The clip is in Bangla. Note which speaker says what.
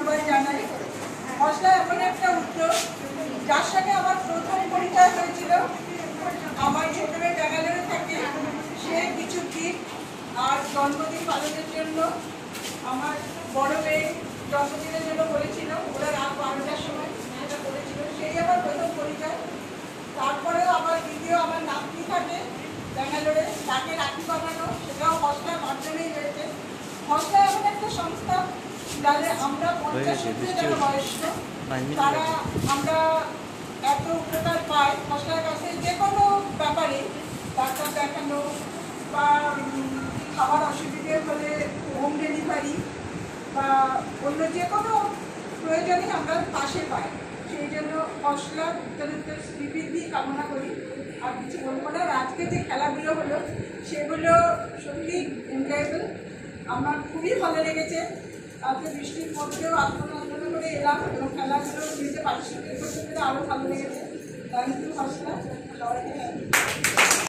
Speaker 1: ধন্যবাদ জানাই। হসলা এমন একটা উদ্যোগ যার সঙ্গে আমার প্রথম পরিচয় হয়েছিল আমার ছোট মেয়ে ব্যাঙ্গালোরে থাকে। সে কিছু গিফট আর জন্মদিন পালনের জন্য আমার বড় মেয়ে জন্মদিনের জন্য বলেছিল, ওরা রাত 12টার সময় এটা করেছিল, সেই আমার প্রথম পরিচয়। তারপরেও আমার দ্বিতীয় আমার নাতনি থাকে ব্যাঙ্গালোরে, তাকে রাখি বানানো, সেটাও হসলার মাধ্যমেই হয়েছে। হসলা এমন একটা সংস্থা যাদের আমরা 50 যারা বয়স্ক তারা আমরা এত উপকার পাই হসলার কাছে। যে কোনো ব্যাপারে ডাক্তার দেখানো বা খাবার অসুবিধে হলে হোম ডেলিভারি বা অন্য যে কোনো প্রয়োজনে আমরা পাশে পাই। সেই জন্য হসলা উত্তরোত্তর শ্রীবৃদ্ধি কামনা করি। আর কিছু বলবো না। আজকে যে খেলাগুলো হলো সেগুলো সত্যি এনজয়েবল, আমার খুবই ভালো লেগেছে। আজকে বৃষ্টির মধ্যেও আন্দোলন করে এলাম এবং খেলাগুলো নিজে পার্টিসিপেট করতে পেরে আরও ভালো লেগেছে। থ্যাংক ইউ হসলা, সবাইকে।